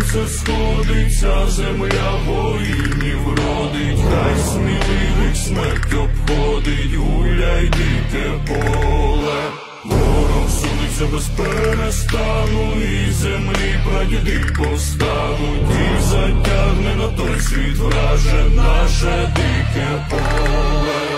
сонце сходиться, земля воїнів родить, хай сміливих смерть обходить, гуляй дике поле. Ворог сунеться без перестану, і землі прадіди повстануть, і затягне на той світ враже наше дике поле.